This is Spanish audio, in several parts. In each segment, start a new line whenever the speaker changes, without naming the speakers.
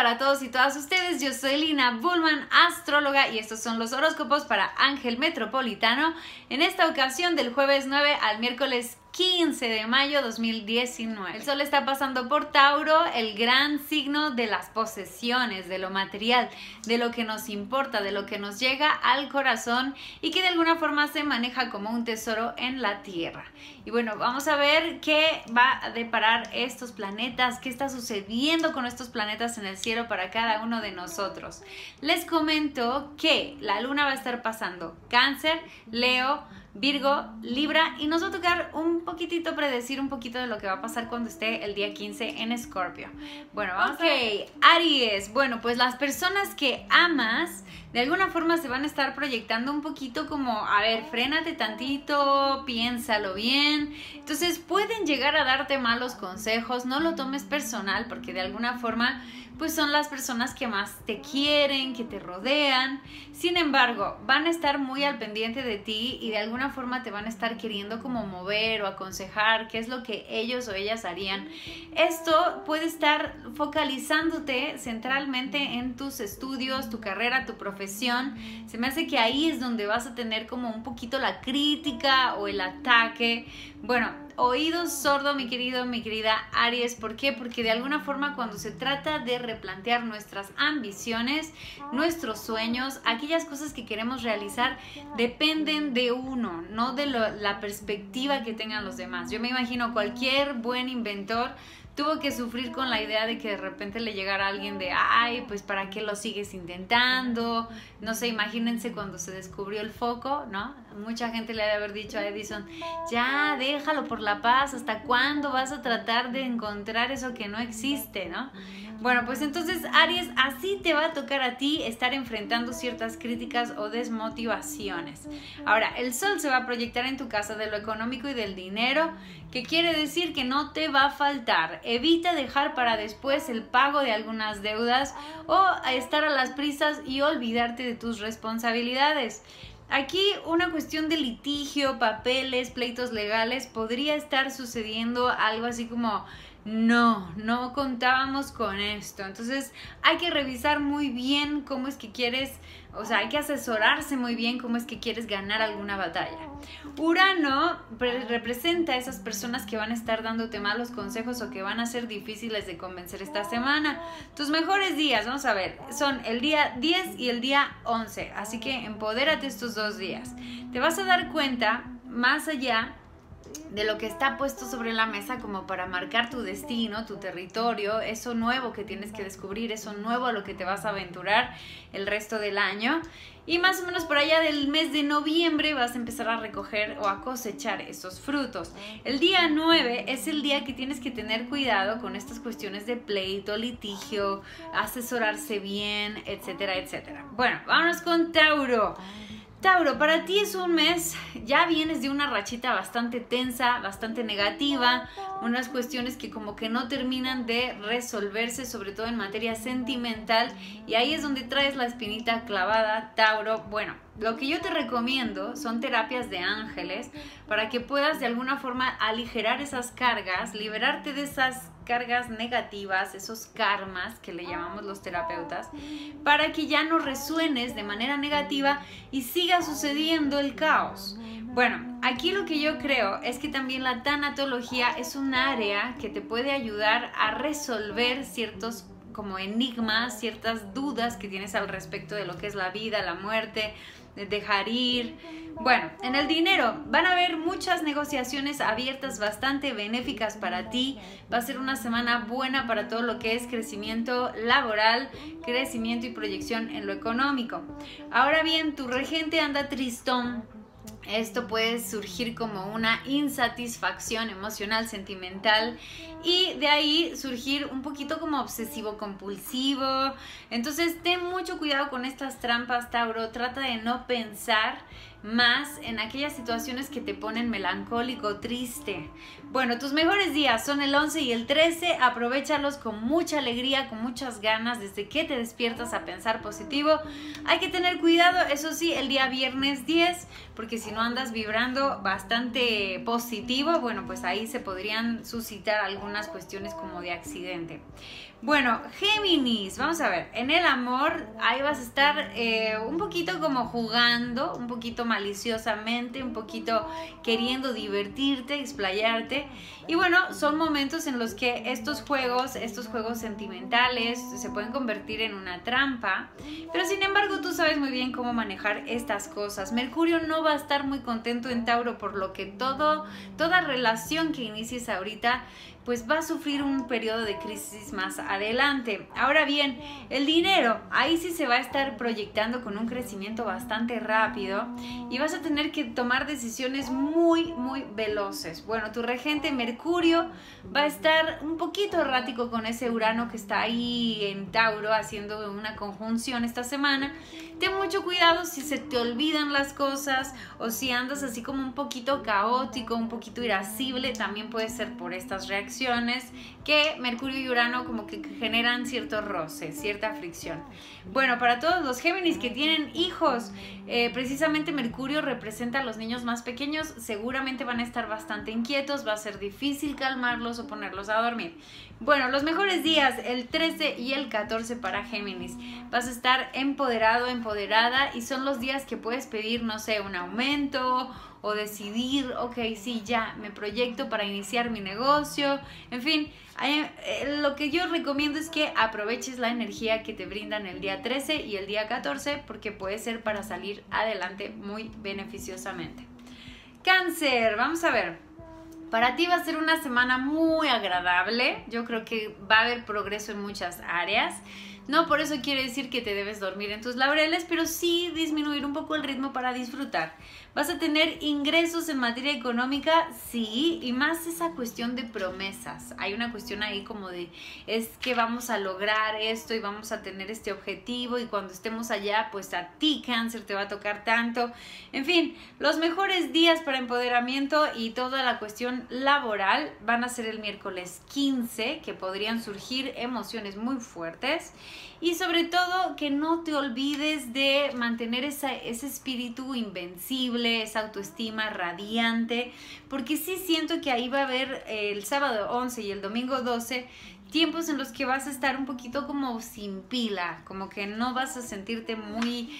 para todos y todas ustedes, yo soy Lina Bullman, astróloga, y estos son los horóscopos para Ángel Metropolitano en esta ocasión del jueves 9 al miércoles 15 de mayo 2019. El sol está pasando por Tauro, el gran signo de las posesiones, de lo material, de lo que nos importa, de lo que nos llega al corazón y que de alguna forma se maneja como un tesoro en la tierra. Y bueno, vamos a ver qué va a deparar estos planetas, qué está sucediendo con estos planetas en el cielo para cada uno de nosotros. Les comento que la luna va a estar pasando Cáncer, Leo, Virgo, Libra, y nos va a tocar un poquitito predecir un poquito de lo que va a pasar cuando esté el día 15 en Escorpio. Bueno, vamos a ver. Aries, bueno, pues las personas que amas de alguna forma se van a estar proyectando un poquito como, a ver, frénate tantito, piénsalo bien. Entonces pueden llegar a darte malos consejos, no lo tomes personal porque de alguna forma pues son las personas que más te quieren, que te rodean. Sin embargo, van a estar muy al pendiente de ti y de alguna forma te van a estar queriendo como mover o aconsejar qué es lo que ellos o ellas harían. Esto puede estar focalizándote centralmente en tus estudios, tu carrera, tu profesión. Se me hace que ahí es donde vas a tener como un poquito la crítica o el ataque. Bueno, oídos sordo, mi querido, mi querida Aries. ¿Por qué? Porque de alguna forma cuando se trata de replantear nuestras ambiciones, nuestros sueños, aquellas cosas que queremos realizar, dependen de uno, no de la perspectiva que tengan los demás. Yo me imagino cualquier buen inventor tuvo que sufrir con la idea de que de repente le llegara alguien de, ay, pues ¿para qué lo sigues intentando? No sé, imagínense cuando se descubrió el foco, ¿no? Mucha gente le ha de haber dicho a Edison, ya, déjalo por la paz, ¿hasta cuándo vas a tratar de encontrar eso que no existe, ¿no? Bueno, pues entonces Aries, así te va a tocar a ti estar enfrentando ciertas críticas o desmotivaciones. Ahora, el sol se va a proyectar en tu casa de lo económico y del dinero, que quiere decir que no te va a faltar. Evita dejar para después el pago de algunas deudas o estar a las prisas y olvidarte de tus responsabilidades. Aquí una cuestión de litigio, papeles, pleitos legales, podría estar sucediendo algo así como no contábamos con esto. Entonces hay que revisar muy bien cómo es que quieres, o sea, hay que asesorarse muy bien cómo es que quieres ganar alguna batalla. Urano representa a esas personas que van a estar dándote malos consejos o que van a ser difíciles de convencer esta semana. Tus mejores días, vamos a ver, son el día 10 y el día 11, así que empodérate estos 2 días. Te vas a dar cuenta, más allá de lo que está puesto sobre la mesa como para marcar tu destino, tu territorio, eso nuevo que tienes que descubrir, eso nuevo a lo que te vas a aventurar el resto del año. Y más o menos por allá del mes de noviembre vas a empezar a recoger o a cosechar esos frutos. El día 9 es el día que tienes que tener cuidado con estas cuestiones de pleito, litigio, asesorarse bien, etcétera, etcétera. Bueno, vámonos con Tauro. Tauro, para ti es un mes, ya vienes de una rachita bastante tensa, bastante negativa, unas cuestiones que como que no terminan de resolverse, sobre todo en materia sentimental, y ahí es donde traes la espinita clavada, Tauro. Bueno, lo que yo te recomiendo son terapias de ángeles para que puedas de alguna forma aligerar esas cargas, liberarte de esas cargas negativas, esos karmas que le llamamos los terapeutas, para que ya no resuenes de manera negativa y siga sucediendo el caos. Bueno, aquí lo que yo creo es que también la tanatología es un área que te puede ayudar a resolver ciertos como enigmas, ciertas dudas que tienes al respecto de lo que es la vida, la muerte, de dejar ir. Bueno, en el dinero van a haber muchas negociaciones abiertas bastante benéficas para ti. Va a ser una semana buena para todo lo que es crecimiento laboral, crecimiento y proyección en lo económico. Ahora bien, tu regente anda tristón. Esto puede surgir como una insatisfacción emocional, sentimental, y de ahí surgir un poquito como obsesivo compulsivo. Entonces ten mucho cuidado con estas trampas, Tauro. Trata de no pensar más en aquellas situaciones que te ponen melancólico, triste. Bueno, tus mejores días son el 11 y el 13, aprovéchalos con mucha alegría, con muchas ganas, desde que te despiertas a pensar positivo. Hay que tener cuidado, eso sí, el día viernes 10, porque si no andas vibrando bastante positivo, bueno, pues ahí se podrían suscitar algunas cuestiones como de accidente. Bueno, Géminis, vamos a ver, en el amor ahí vas a estar un poquito como jugando, un poquito maliciosamente, un poquito queriendo divertirte, explayarte. Y bueno, son momentos en los que estos juegos sentimentales se pueden convertir en una trampa. Pero sin embargo tú sabes muy bien cómo manejar estas cosas. Mercurio no va a estar muy contento en Tauro, por lo que toda relación que inicies ahorita pues va a sufrir un periodo de crisis más adelante. Ahora bien, el dinero, ahí sí se va a estar proyectando con un crecimiento bastante rápido y vas a tener que tomar decisiones muy veloces. Bueno, tu regente Mercurio va a estar un poquito errático con ese Urano que está ahí en Tauro haciendo una conjunción esta semana. Ten mucho cuidado si se te olvidan las cosas o si andas así como un poquito caótico, un poquito irascible, también puede ser por estas reacciones que Mercurio y Urano como que generan cierto roce, cierta fricción. Bueno, para todos los Géminis que tienen hijos, precisamente Mercurio representa a los niños más pequeños, seguramente van a estar bastante inquietos, va a ser difícil calmarlos o ponerlos a dormir. Bueno, los mejores días, el 13 y el 14 para Géminis. Vas a estar empoderado, empoderada y son los días que puedes pedir, no sé, un aumento o decidir, ok, sí, ya me proyecto para iniciar mi negocio. En fin, lo que yo recomiendo es que aproveches la energía que te brindan el día 13 y el día 14 porque puede ser para salir adelante muy beneficiosamente. Cáncer, vamos a ver. Para ti va a ser una semana muy agradable. Yo creo que va a haber progreso en muchas áreas. No por eso quiere decir que te debes dormir en tus laureles, pero sí disminuir un poco el ritmo para disfrutar. ¿Vas a tener ingresos en materia económica? Sí, y más esa cuestión de promesas. Hay una cuestión ahí como de, es que vamos a lograr esto y vamos a tener este objetivo y cuando estemos allá, pues a ti, Cáncer, te va a tocar tanto. En fin, los mejores días para empoderamiento y toda la cuestión laboral van a ser el miércoles 15, que podrían surgir emociones muy fuertes. Y sobre todo que no te olvides de mantener ese espíritu invencible, esa autoestima radiante, porque sí siento que ahí va a haber el sábado 11 y el domingo 12 tiempos en los que vas a estar un poquito como sin pila, como que no vas a sentirte muy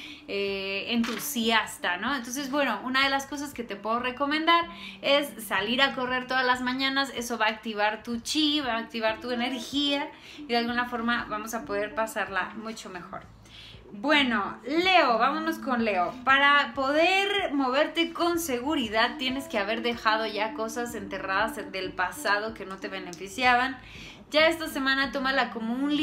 entusiasta, ¿no? Entonces, bueno, una de las cosas que te puedo recomendar es salir a correr todas las mañanas. Eso va a activar tu chi, va a activar tu energía y de alguna forma vamos a poder pasarla mucho mejor. Bueno, Leo, vámonos con Leo. Para poder moverte con seguridad tienes que haber dejado ya cosas enterradas del pasado que no te beneficiaban. Ya esta semana tómala como un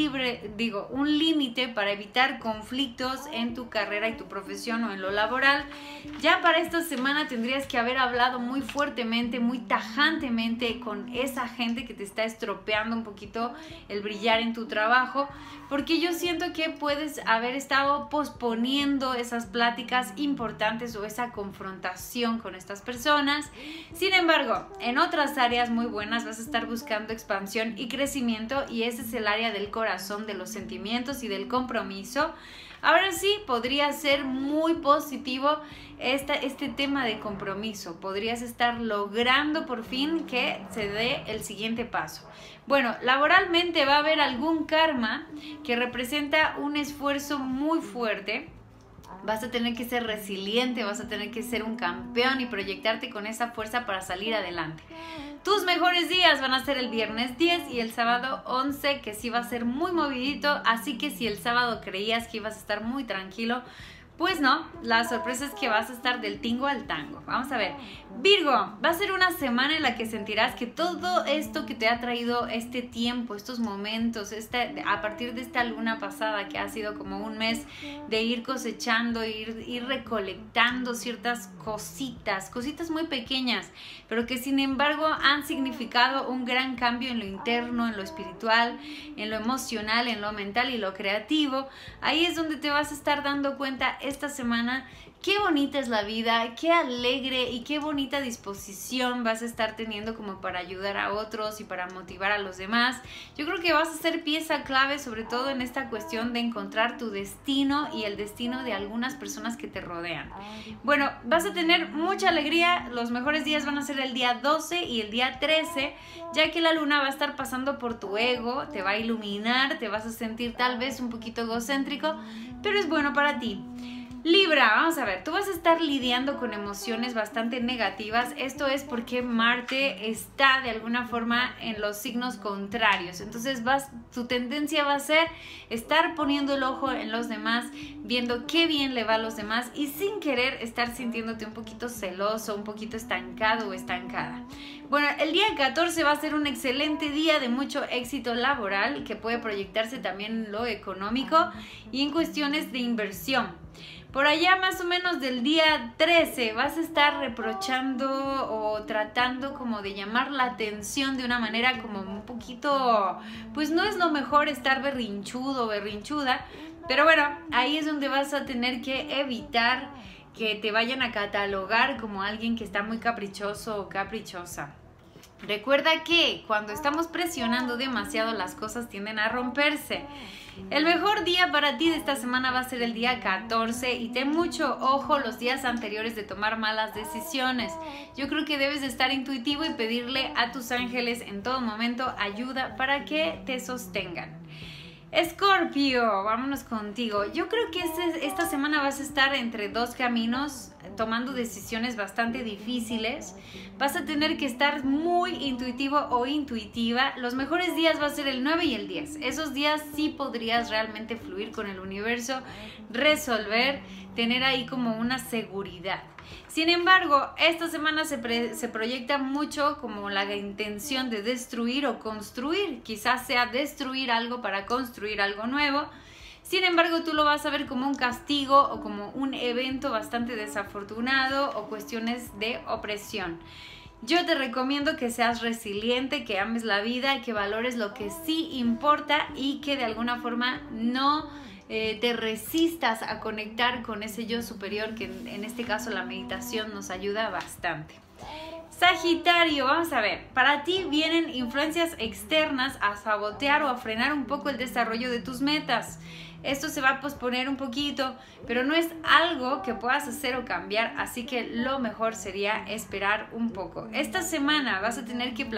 límite para evitar conflictos en tu carrera y tu profesión o en lo laboral. Ya para esta semana tendrías que haber hablado muy fuertemente, muy tajantemente con esa gente que te está estropeando un poquito el brillar en tu trabajo, porque yo siento que puedes haber estado posponiendo esas pláticas importantes o esa confrontación con estas personas. Sin embargo, en otras áreas muy buenas vas a estar buscando expansión y crecimiento, y ese es el área del corazón, de los sentimientos y del compromiso. Ahora sí, podría ser muy positivo este tema de compromiso. Podrías estar logrando por fin que se dé el siguiente paso. Bueno, laboralmente va a haber algún karma que representa un esfuerzo muy fuerte. Vas a tener que ser resiliente, vas a tener que ser un campeón y proyectarte con esa fuerza para salir adelante. Tus mejores días van a ser el viernes 10 y el sábado 11, que sí va a ser muy movidito, así que si el sábado creías que ibas a estar muy tranquilo, pues no, la sorpresa es que vas a estar del tingo al tango. Vamos a ver, Virgo, va a ser una semana en la que sentirás que todo esto que te ha traído este tiempo, estos momentos, a partir de esta luna pasada que ha sido como un mes de ir cosechando, ir recolectando ciertas cositas muy pequeñas, pero que sin embargo han significado un gran cambio en lo interno, en lo espiritual, en lo emocional, en lo mental y lo creativo. Ahí es donde te vas a estar dando cuenta esta semana qué bonita es la vida, qué alegre y qué bonita disposición vas a estar teniendo como para ayudar a otros y para motivar a los demás. Yo creo que vas a ser pieza clave, sobre todo en esta cuestión de encontrar tu destino y el destino de algunas personas que te rodean. Bueno, vas a tener mucha alegría. Los mejores días van a ser el día 12 y el día 13, ya que la luna va a estar pasando por tu ego, te va a iluminar, te vas a sentir tal vez un poquito egocéntrico, pero es bueno para ti. Libra, vamos a ver, tú vas a estar lidiando con emociones bastante negativas. Esto es porque Marte está de alguna forma en los signos contrarios. Entonces tu tendencia va a ser estar poniendo el ojo en los demás, viendo qué bien le va a los demás y sin querer estar sintiéndote un poquito celoso, un poquito estancado o estancada. Bueno, el día 14 va a ser un excelente día de mucho éxito laboral que puede proyectarse también en lo económico y en cuestiones de inversión. Por allá más o menos del día 13 vas a estar reprochando o tratando como de llamar la atención de una manera como un poquito, pues no es lo mejor estar berrinchudo o berrinchuda, pero bueno, ahí es donde vas a tener que evitar que te vayan a catalogar como alguien que está muy caprichoso o caprichosa. Recuerda que cuando estamos presionando demasiado las cosas tienden a romperse. El mejor día para ti de esta semana va a ser el día 14 y ten mucho ojo los días anteriores de tomar malas decisiones. Yo creo que debes de estar intuitivo y pedirle a tus ángeles en todo momento ayuda para que te sostengan. Escorpio, vámonos contigo. Yo creo que esta semana vas a estar entre dos caminos, tomando decisiones bastante difíciles. Vas a tener que estar muy intuitivo o intuitiva. Los mejores días va a ser el 9 y el 10. Esos días sí podrías realmente fluir con el universo, resolver, tener ahí como una seguridad. Sin embargo, esta semana se proyecta mucho como la intención de destruir o construir. Quizás sea destruir algo para construir algo nuevo. Sin embargo, tú lo vas a ver como un castigo o como un evento bastante desafortunado o cuestiones de opresión. Yo te recomiendo que seas resiliente, que ames la vida, que valores lo que sí importa y que de alguna forma no te resistas a conectar con ese yo superior, que en este caso la meditación nos ayuda bastante. Sagitario, vamos a ver, para ti vienen influencias externas a sabotear o a frenar un poco el desarrollo de tus metas. Esto se va a posponer un poquito, pero no es algo que puedas hacer o cambiar, así que lo mejor sería esperar un poco. Esta semana vas a tener que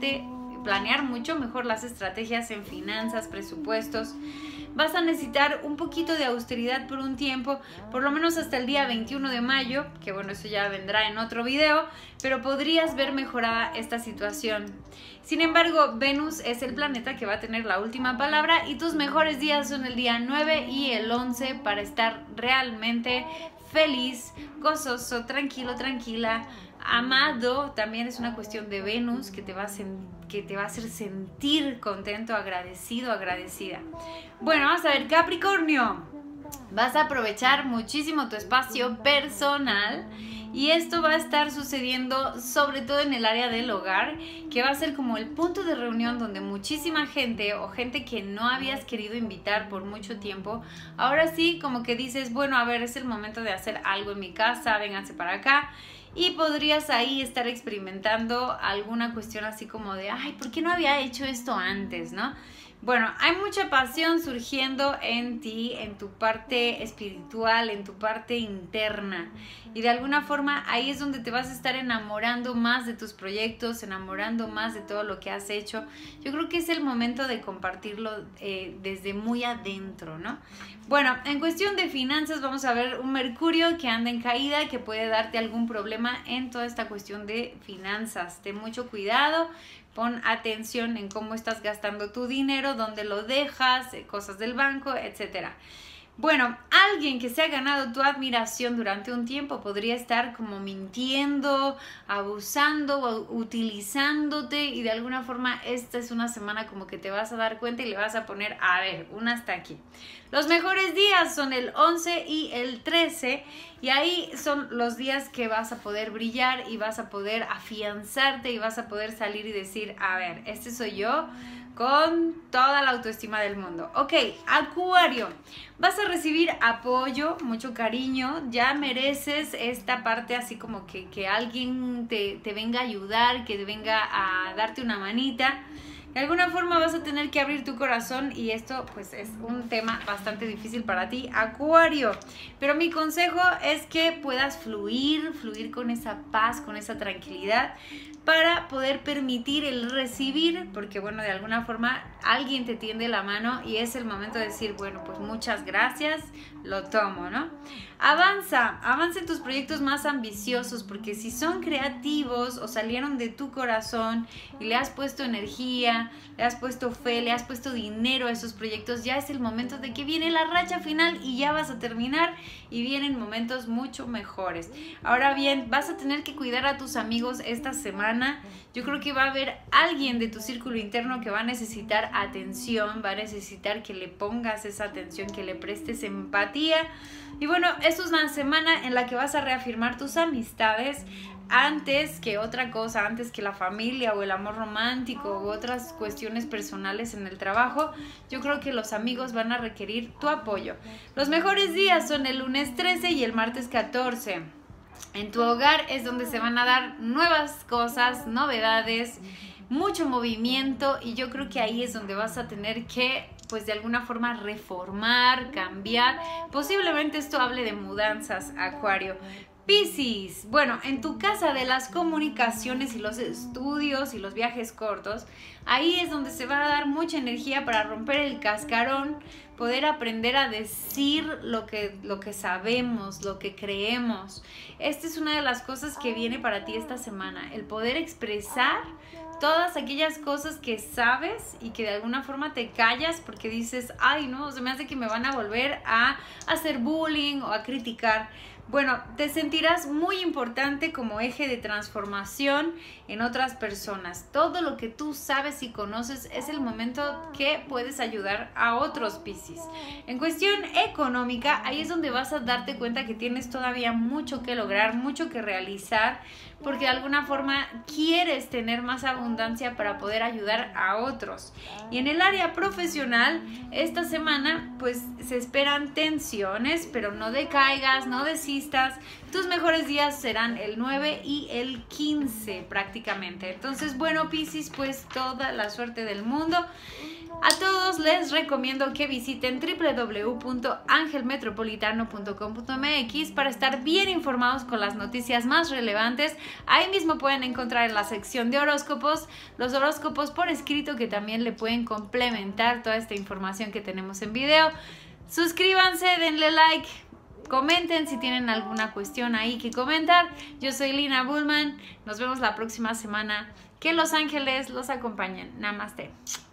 planear mucho mejor las estrategias en finanzas, presupuestos. Vas a necesitar un poquito de austeridad por un tiempo, por lo menos hasta el día 21 de mayo, que bueno, eso ya vendrá en otro video, pero podrías ver mejorada esta situación. Sin embargo, Venus es el planeta que va a tener la última palabra y tus mejores días son el día 9 y el 11 para estar realmente feliz, gozoso, tranquilo, tranquila, amado. También es una cuestión de Venus que te va a hacer sentir contento, agradecido, agradecida. Bueno, vamos a ver, Capricornio. Vas a aprovechar muchísimo tu espacio personal y esto va a estar sucediendo sobre todo en el área del hogar, que va a ser como el punto de reunión donde muchísima gente o gente que no habías querido invitar por mucho tiempo, ahora sí como que dices, bueno, a ver, es el momento de hacer algo en mi casa, vénganse para acá. Y podrías ahí estar experimentando alguna cuestión así como de, ay, ¿por qué no había hecho esto antes, no? Bueno, hay mucha pasión surgiendo en ti, en tu parte espiritual, en tu parte interna. Y de alguna forma ahí es donde te vas a estar enamorando más de tus proyectos, enamorando más de todo lo que has hecho. Yo creo que es el momento de compartirlo desde muy adentro, ¿no? Bueno, en cuestión de finanzas vamos a ver un Mercurio que anda en caída, que puede darte algún problema en toda esta cuestión de finanzas. Ten mucho cuidado. Pon atención en cómo estás gastando tu dinero, dónde lo dejas, cosas del banco, etc. Bueno, alguien que se ha ganado tu admiración durante un tiempo podría estar como mintiendo, abusando, utilizándote y de alguna forma esta es una semana como que te vas a dar cuenta y le vas a poner, a ver, un hasta aquí. Los mejores días son el 11 y el 13 y ahí son los días que vas a poder brillar y vas a poder afianzarte y vas a poder salir y decir, a ver, este soy yo, con toda la autoestima del mundo. Ok, Acuario, vas a recibir apoyo, mucho cariño, ya mereces esta parte así como que alguien te venga a ayudar, que te venga a darte una manita. De alguna forma vas a tener que abrir tu corazón y esto pues es un tema bastante difícil para ti, Acuario. Pero mi consejo es que puedas fluir con esa paz, con esa tranquilidad, para poder permitir el recibir, porque bueno, de alguna forma alguien te tiende la mano y es el momento de decir, bueno, pues muchas gracias, lo tomo, ¿no? Avanza en tus proyectos más ambiciosos, porque si son creativos o salieron de tu corazón y le has puesto energía, le has puesto fe, le has puesto dinero a esos proyectos, ya es el momento de que viene la racha final y ya vas a terminar y vienen momentos mucho mejores. Ahora bien, vas a tener que cuidar a tus amigos esta semana. Yo creo que va a haber alguien de tu círculo interno que va a necesitar atención, va a necesitar que le pongas esa atención, que le prestes empatía. Y bueno, esto es una semana en la que vas a reafirmar tus amistades antes que otra cosa, antes que la familia o el amor romántico u otras cuestiones personales en el trabajo. Yo creo que los amigos van a requerir tu apoyo. Los mejores días son el lunes 13 y el martes 14. En tu hogar es donde se van a dar nuevas cosas, novedades, mucho movimiento, y yo creo que ahí es donde vas a tener que, pues de alguna forma, reformar, cambiar. Posiblemente esto hable de mudanzas, Acuario. Piscis, bueno, en tu casa de las comunicaciones y los estudios y los viajes cortos, ahí es donde se va a dar mucha energía para romper el cascarón, poder aprender a decir lo que sabemos, lo que creemos. Esta es una de las cosas que viene para ti esta semana, el poder expresar todas aquellas cosas que sabes y que de alguna forma te callas porque dices, ay no, se me hace que me van a volver a hacer bullying o a criticar. Bueno, te sentirás muy importante como eje de transformación en otras personas. Todo lo que tú sabes y conoces es el momento que puedes ayudar a otros, Piscis. En cuestión económica, ahí es donde vas a darte cuenta que tienes todavía mucho que lograr, mucho que realizar, porque de alguna forma quieres tener más abundancia para poder ayudar a otros. Y en el área profesional, esta semana pues se esperan tensiones, pero no decaigas, no desistas. Tus mejores días serán el 9 y el 15 prácticamente. Entonces, bueno, Piscis, pues toda la suerte del mundo. A todos les recomiendo que visiten www.angelmetropolitano.com.mx para estar bien informados con las noticias más relevantes. Ahí mismo pueden encontrar en la sección de horóscopos los horóscopos por escrito, que también le pueden complementar toda esta información que tenemos en video. Suscríbanse, denle like, comenten si tienen alguna cuestión ahí que comentar. Yo soy Lina Bullman, nos vemos la próxima semana. Que los ángeles los acompañen. Namaste.